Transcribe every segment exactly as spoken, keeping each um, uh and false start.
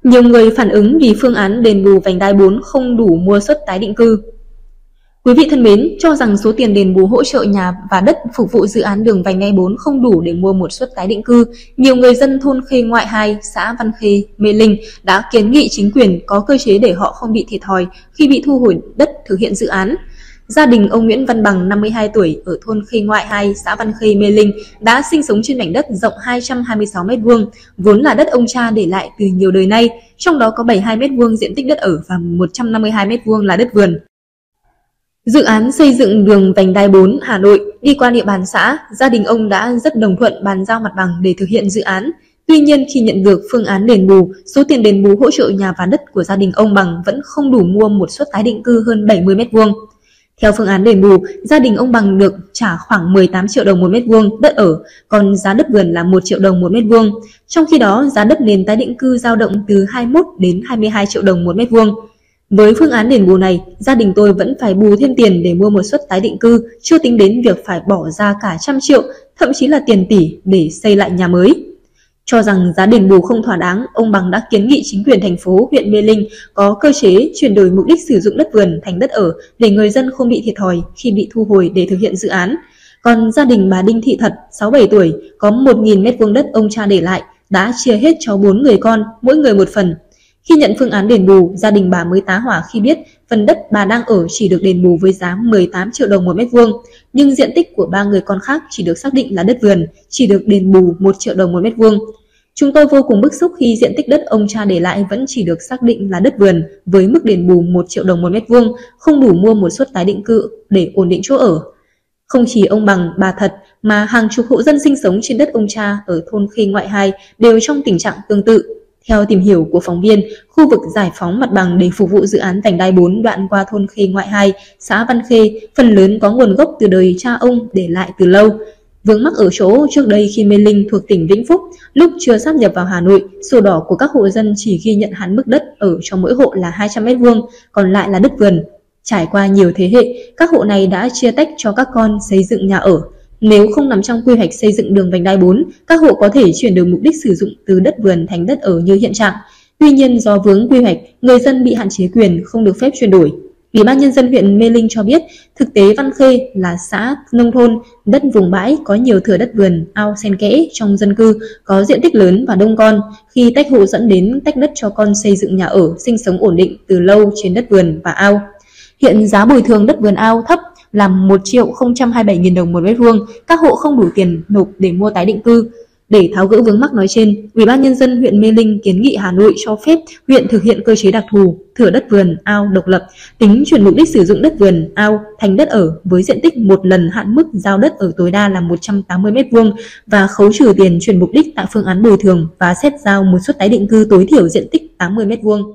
Nhiều người phản ứng vì phương án đền bù vành đai bốn không đủ mua suất tái định cư. Quý vị thân mến, cho rằng số tiền đền bù hỗ trợ nhà và đất phục vụ dự án đường vành đai bốn không đủ để mua một suất tái định cư, nhiều người dân thôn Khê Ngoại hai, xã Văn Khê, Mê Linh đã kiến nghị chính quyền có cơ chế để họ không bị thiệt thòi khi bị thu hồi đất thực hiện dự án. Gia đình ông Nguyễn Văn Bằng, năm mươi hai tuổi, ở thôn Khê Ngoại hai, xã Văn Khê, Mê Linh đã sinh sống trên mảnh đất rộng hai trăm hai mươi sáu mét vuông, vốn là đất ông cha để lại từ nhiều đời nay, trong đó có bảy mươi hai mét vuông diện tích đất ở và một trăm năm mươi hai mét vuông là đất vườn. Dự án xây dựng đường vành đai bốn Hà Nội đi qua địa bàn xã, gia đình ông đã rất đồng thuận bàn giao mặt bằng để thực hiện dự án. Tuy nhiên, khi nhận được phương án đền bù, số tiền đền bù hỗ trợ nhà và đất của gia đình ông Bằng vẫn không đủ mua một suất tái định cư hơn bảy mươi mét vuông. Theo phương án đền bù, gia đình ông Bằng được trả khoảng mười tám triệu đồng một mét vuông đất ở, còn giá đất vườn là một triệu đồng một mét vuông. Trong khi đó, giá đất nền tái định cư dao động từ hai mươi mốt đến hai mươi hai triệu đồng một mét vuông. Với phương án đền bù này, gia đình tôi vẫn phải bù thêm tiền để mua một suất tái định cư, chưa tính đến việc phải bỏ ra cả trăm triệu, thậm chí là tiền tỷ để xây lại nhà mới. Cho rằng giá đền bù không thỏa đáng, ông Bằng đã kiến nghị chính quyền thành phố, huyện Mê Linh có cơ chế chuyển đổi mục đích sử dụng đất vườn thành đất ở để người dân không bị thiệt thòi khi bị thu hồi để thực hiện dự án. Còn gia đình bà Đinh Thị Thật, sáu mươi bảy tuổi, có một nghìn mét vuông đất ông cha để lại, đã chia hết cho bốn người con, mỗi người một phần. Khi nhận phương án đền bù, gia đình bà mới tá hỏa khi biết phần đất bà đang ở chỉ được đền bù với giá mười tám triệu đồng một mét vuông, nhưng diện tích của ba người con khác chỉ được xác định là đất vườn, chỉ được đền bù một triệu đồng một mét vuông. Chúng tôi vô cùng bức xúc khi diện tích đất ông cha để lại vẫn chỉ được xác định là đất vườn với mức đền bù một triệu đồng một mét vuông, không đủ mua một suất tái định cư để ổn định chỗ ở. Không chỉ ông Bằng, bà Thật mà hàng chục hộ dân sinh sống trên đất ông cha ở thôn Khê Ngoại hai đều trong tình trạng tương tự. Theo tìm hiểu của phóng viên, khu vực giải phóng mặt bằng để phục vụ dự án vành đai bốn đoạn qua thôn Khê Ngoại hai, xã Văn Khê, phần lớn có nguồn gốc từ đời cha ông để lại từ lâu. Vướng mắc ở chỗ trước đây khi Mê Linh thuộc tỉnh Vĩnh Phúc, lúc chưa sáp nhập vào Hà Nội, sổ đỏ của các hộ dân chỉ ghi nhận hạn mức đất ở cho mỗi hộ là hai trăm mét vuông, còn lại là đất vườn. Trải qua nhiều thế hệ, các hộ này đã chia tách cho các con xây dựng nhà ở. Nếu không nằm trong quy hoạch xây dựng đường vành đai bốn, các hộ có thể chuyển đổi mục đích sử dụng từ đất vườn thành đất ở như hiện trạng. Tuy nhiên, do vướng quy hoạch, người dân bị hạn chế quyền không được phép chuyển đổi. Ủy ban nhân dân huyện Mê Linh cho biết, thực tế Văn Khê là xã nông thôn, đất vùng bãi có nhiều thửa đất vườn, ao xen kẽ trong dân cư, có diện tích lớn và đông con. Khi tách hộ dẫn đến tách đất cho con xây dựng nhà ở, sinh sống ổn định từ lâu trên đất vườn và ao. Hiện giá bồi thường đất vườn ao thấp là một triệu không trăm hai mươi bảy nghìn đồng một mét vuông, các hộ không đủ tiền nộp để mua tái định cư. Để tháo gỡ vướng mắc nói trên, Ủy ban nhân dân huyện Mê Linh kiến nghị Hà Nội cho phép huyện thực hiện cơ chế đặc thù thửa đất vườn ao độc lập, tính chuyển mục đích sử dụng đất vườn ao thành đất ở với diện tích một lần hạn mức giao đất ở tối đa là một trăm tám mươi mét vuông và khấu trừ tiền chuyển mục đích tại phương án bồi thường và xét giao một suất tái định cư tối thiểu diện tích tám mươi mét vuông.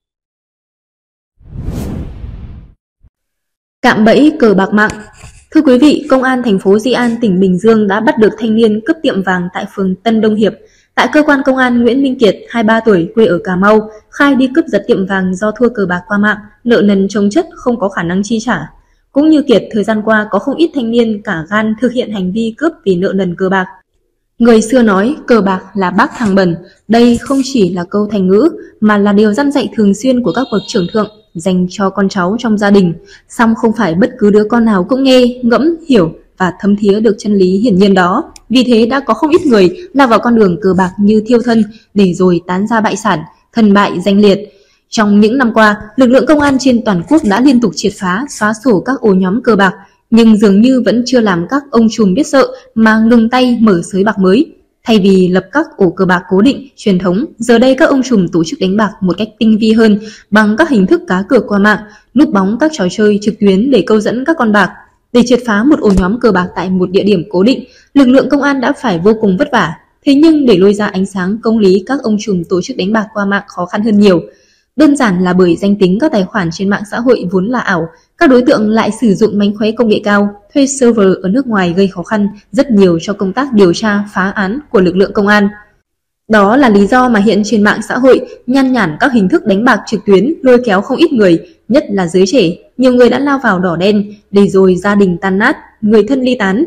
Cạm bẫy cờ bạc mạng. Thưa quý vị, Công an thành phố Di An, tỉnh Bình Dương đã bắt được thanh niên cướp tiệm vàng tại phường Tân Đông Hiệp. Tại cơ quan công an, Nguyễn Minh Kiệt, hai mươi ba tuổi, quê ở Cà Mau, khai đi cướp giật tiệm vàng do thua cờ bạc qua mạng, nợ nần chồng chất không có khả năng chi trả. Cũng như Kiệt, thời gian qua có không ít thanh niên cả gan thực hiện hành vi cướp vì nợ nần cờ bạc. Người xưa nói cờ bạc là bác thằng bẩn, đây không chỉ là câu thành ngữ mà là điều dăn dạy thường xuyên của các bậc trưởng thượng dành cho con cháu trong gia đình. Song không phải bất cứ đứa con nào cũng nghe, ngẫm, hiểu và thấm thía được chân lý hiển nhiên đó. Vì thế đã có không ít người lao vào con đường cờ bạc như thiêu thân để rồi tán gia bại sản, thân bại danh liệt. Trong những năm qua, lực lượng công an trên toàn quốc đã liên tục triệt phá, xóa sổ các ổ nhóm cờ bạc, nhưng dường như vẫn chưa làm các ông trùm biết sợ mà ngừng tay mở sới bạc mới. Thay vì lập các ổ cờ bạc cố định, truyền thống, giờ đây các ông trùm tổ chức đánh bạc một cách tinh vi hơn bằng các hình thức cá cược qua mạng, núp bóng các trò chơi trực tuyến để câu dẫn các con bạc. Để triệt phá một ổ nhóm cờ bạc tại một địa điểm cố định, lực lượng công an đã phải vô cùng vất vả. Thế nhưng để lôi ra ánh sáng công lý các ông trùm tổ chức đánh bạc qua mạng khó khăn hơn nhiều. Đơn giản là bởi danh tính các tài khoản trên mạng xã hội vốn là ảo, các đối tượng lại sử dụng mánh khóe công nghệ cao, thuê server ở nước ngoài gây khó khăn rất nhiều cho công tác điều tra, phá án của lực lượng công an. Đó là lý do mà hiện trên mạng xã hội nhan nhản các hình thức đánh bạc trực tuyến lôi kéo không ít người, nhất là giới trẻ. Nhiều người đã lao vào đỏ đen, để rồi gia đình tan nát, người thân ly tán.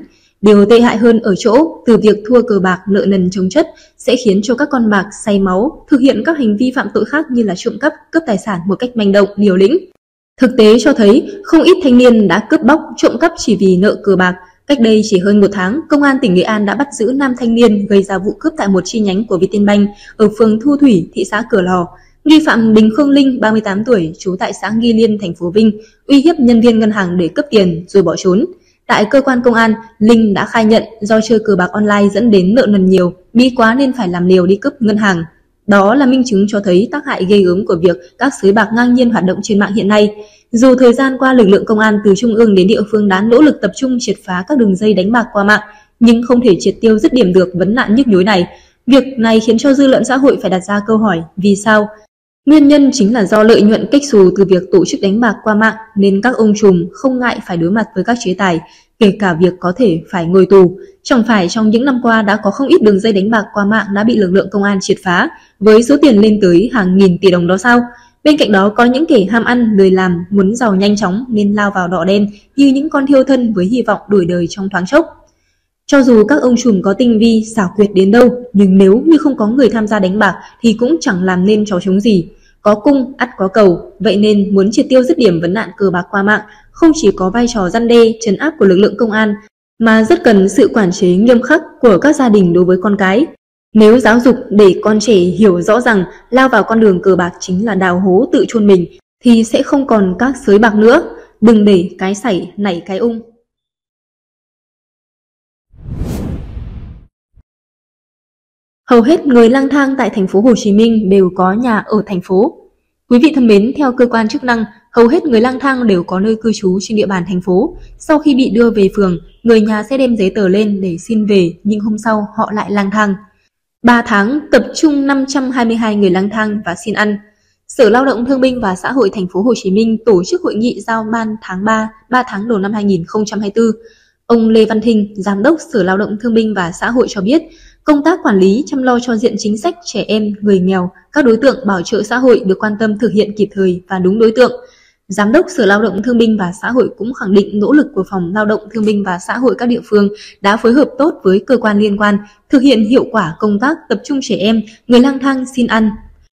Điều tệ hại hơn ở chỗ, từ việc thua cờ bạc nợ nần chồng chất sẽ khiến cho các con bạc say máu, thực hiện các hành vi phạm tội khác như là trộm cắp, cướp tài sản một cách manh động, liều lĩnh. Thực tế cho thấy, không ít thanh niên đã cướp bóc, trộm cắp chỉ vì nợ cờ bạc. Cách đây chỉ hơn một tháng, Công an tỉnh Nghệ An đã bắt giữ nam thanh niên gây ra vụ cướp tại một chi nhánh của Vietinbank ở phường Thu Thủy, thị xã Cửa Lò. Nghi phạm Đình Khương Linh, ba mươi tám tuổi, trú tại xã Nghi Liên, thành phố Vinh, uy hiếp nhân viên ngân hàng để cướp tiền rồi bỏ trốn. Tại cơ quan công an, Linh đã khai nhận do chơi cờ bạc online dẫn đến nợ nần nhiều, bí quá nên phải làm liều đi cướp ngân hàng. Đó là minh chứng cho thấy tác hại ghê gớm của việc các sới bạc ngang nhiên hoạt động trên mạng hiện nay. Dù thời gian qua lực lượng công an từ trung ương đến địa phương đã nỗ lực tập trung triệt phá các đường dây đánh bạc qua mạng, nhưng không thể triệt tiêu dứt điểm được vấn nạn nhức nhối này. Việc này khiến cho dư luận xã hội phải đặt ra câu hỏi vì sao? Nguyên nhân chính là do lợi nhuận kếch xù từ việc tổ chức đánh bạc qua mạng nên các ông trùm không ngại phải đối mặt với các chế tài, kể cả việc có thể phải ngồi tù. Chẳng phải trong những năm qua đã có không ít đường dây đánh bạc qua mạng đã bị lực lượng công an triệt phá với số tiền lên tới hàng nghìn tỷ đồng đó sao? Bên cạnh đó có những kẻ ham ăn, lười làm, muốn giàu nhanh chóng nên lao vào đỏ đen như những con thiêu thân với hy vọng đổi đời trong thoáng chốc. Cho dù các ông trùm có tinh vi, xảo quyệt đến đâu, nhưng nếu như không có người tham gia đánh bạc thì cũng chẳng làm nên trò trống gì. Có cung, ắt có cầu, vậy nên muốn triệt tiêu dứt điểm vấn nạn cờ bạc qua mạng không chỉ có vai trò răn đe, trấn áp của lực lượng công an, mà rất cần sự quản chế nghiêm khắc của các gia đình đối với con cái. Nếu giáo dục để con trẻ hiểu rõ rằng lao vào con đường cờ bạc chính là đào hố tự chôn mình, thì sẽ không còn các sới bạc nữa. Đừng để cái sảy nảy cái ung. Hầu hết người lang thang tại thành phố Hồ Chí Minh đều có nhà ở thành phố. Quý vị thân mến, theo cơ quan chức năng, hầu hết người lang thang đều có nơi cư trú trên địa bàn thành phố. Sau khi bị đưa về phường, người nhà sẽ đem giấy tờ lên để xin về, nhưng hôm sau họ lại lang thang. ba tháng tập trung năm trăm hai mươi hai người lang thang và xin ăn. Sở Lao động Thương binh và Xã hội thành phố Hồ Chí Minh tổ chức hội nghị giao ban tháng ba, ba tháng đầu năm hai nghìn không trăm hai mươi tư. Ông Lê Văn Thinh, Giám đốc Sở Lao động Thương binh và Xã hội cho biết, công tác quản lý chăm lo cho diện chính sách trẻ em, người nghèo, các đối tượng bảo trợ xã hội được quan tâm thực hiện kịp thời và đúng đối tượng. Giám đốc Sở Lao động Thương binh và Xã hội cũng khẳng định nỗ lực của Phòng Lao động Thương binh và Xã hội các địa phương đã phối hợp tốt với cơ quan liên quan, thực hiện hiệu quả công tác tập trung trẻ em, người lang thang xin ăn.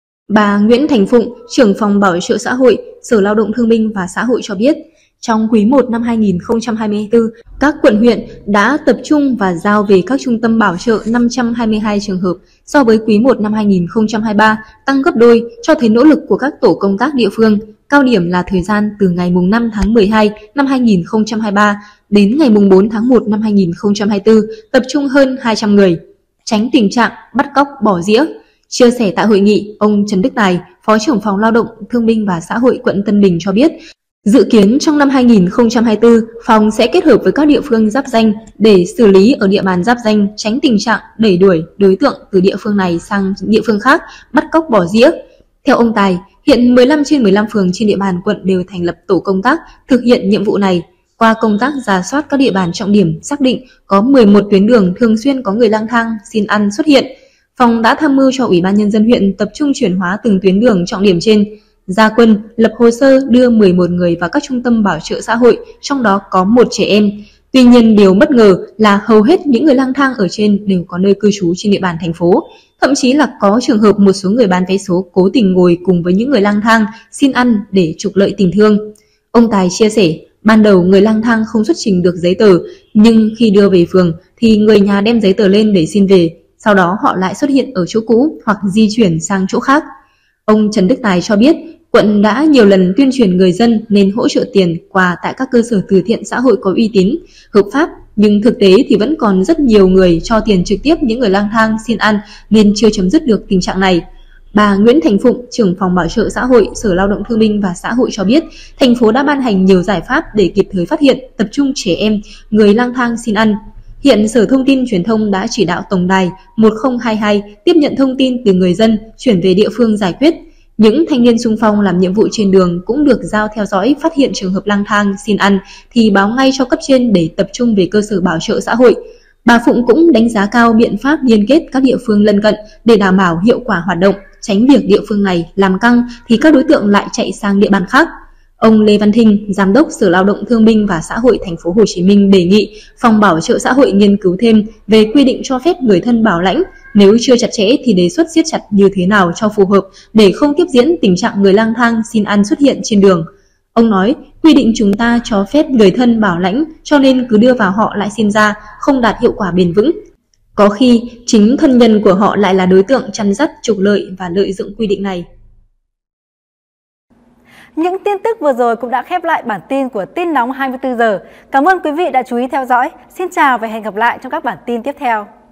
Bà Nguyễn Thành Phụng, trưởng phòng bảo trợ xã hội, Sở Lao động Thương binh và Xã hội cho biết, trong quý một năm hai nghìn không trăm hai mươi tư, các quận huyện đã tập trung và giao về các trung tâm bảo trợ năm trăm hai mươi hai trường hợp so với quý một năm hai nghìn không trăm hai mươi ba, tăng gấp đôi, cho thấy nỗ lực của các tổ công tác địa phương. Cao điểm là thời gian từ ngày năm tháng mười hai năm hai nghìn không trăm hai mươi ba đến ngày bốn tháng một năm hai nghìn không trăm hai mươi tư, tập trung hơn hai trăm người, tránh tình trạng bắt cóc bỏ dĩa. Chia sẻ tại hội nghị, ông Trần Đức Tài, Phó trưởng phòng Lao động, Thương binh và Xã hội quận Tân Bình cho biết, dự kiến trong năm hai nghìn không trăm hai mươi tư, phòng sẽ kết hợp với các địa phương giáp ranh để xử lý ở địa bàn giáp ranh, tránh tình trạng đẩy đuổi đối tượng từ địa phương này sang địa phương khác, bắt cóc bỏ dĩa. Theo ông Tài, hiện mười lăm trên mười lăm phường trên địa bàn quận đều thành lập tổ công tác thực hiện nhiệm vụ này. Qua công tác rà soát các địa bàn trọng điểm, xác định có mười một tuyến đường thường xuyên có người lang thang xin ăn xuất hiện. Phòng đã tham mưu cho Ủy ban Nhân dân huyện tập trung chuyển hóa từng tuyến đường trọng điểm trên, ra quân lập hồ sơ đưa mười một người vào các trung tâm bảo trợ xã hội, trong đó có một trẻ em. Tuy nhiên, điều bất ngờ là hầu hết những người lang thang ở trên đều có nơi cư trú trên địa bàn thành phố. Thậm chí là có trường hợp một số người bán vé số cố tình ngồi cùng với những người lang thang xin ăn để trục lợi tình thương. Ông Tài chia sẻ, ban đầu người lang thang không xuất trình được giấy tờ, nhưng khi đưa về phường thì người nhà đem giấy tờ lên để xin về. Sau đó họ lại xuất hiện ở chỗ cũ hoặc di chuyển sang chỗ khác. Ông Trần Đức Tài cho biết, quận đã nhiều lần tuyên truyền người dân nên hỗ trợ tiền, quà tại các cơ sở từ thiện xã hội có uy tín, hợp pháp, nhưng thực tế thì vẫn còn rất nhiều người cho tiền trực tiếp những người lang thang xin ăn nên chưa chấm dứt được tình trạng này. Bà Nguyễn Thành Phụng, trưởng phòng bảo trợ xã hội, Sở Lao động Thương binh và Xã hội cho biết, thành phố đã ban hành nhiều giải pháp để kịp thời phát hiện, tập trung trẻ em, người lang thang xin ăn. Hiện Sở Thông tin Truyền thông đã chỉ đạo tổng đài một không hai hai tiếp nhận thông tin từ người dân, chuyển về địa phương giải quyết. Những thanh niên xung phong làm nhiệm vụ trên đường cũng được giao theo dõi, phát hiện trường hợp lang thang xin ăn thì báo ngay cho cấp trên để tập trung về cơ sở bảo trợ xã hội. Bà Phụng cũng đánh giá cao biện pháp liên kết các địa phương lân cận để đảm bảo hiệu quả hoạt động, tránh việc địa phương này làm căng thì các đối tượng lại chạy sang địa bàn khác. Ông Lê Văn Thinh, Giám đốc Sở Lao động Thương binh và Xã hội Thành phố Hồ Chí Minh đề nghị Phòng Bảo trợ xã hội nghiên cứu thêm về quy định cho phép người thân bảo lãnh, nếu chưa chặt chẽ thì đề xuất siết chặt như thế nào cho phù hợp để không tiếp diễn tình trạng người lang thang xin ăn xuất hiện trên đường. Ông nói, quy định chúng ta cho phép người thân bảo lãnh cho nên cứ đưa vào họ lại xin ra, không đạt hiệu quả bền vững. Có khi chính thân nhân của họ lại là đối tượng chăn dắt, trục lợi và lợi dụng quy định này. Những tin tức vừa rồi cũng đã khép lại bản tin của Tin Nóng hai mươi tư giờ. Cảm ơn quý vị đã chú ý theo dõi. Xin chào và hẹn gặp lại trong các bản tin tiếp theo.